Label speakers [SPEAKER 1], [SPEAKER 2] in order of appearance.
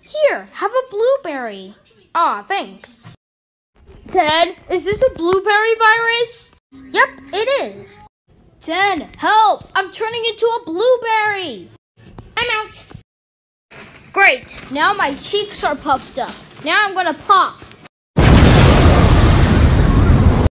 [SPEAKER 1] Here, have a blueberry. Aw, thanks. Ted, is this a blueberry virus? Yep, it is. Ted, help! I'm turning into a blueberry. I'm out. Great, now my cheeks are puffed up. Now I'm gonna pop.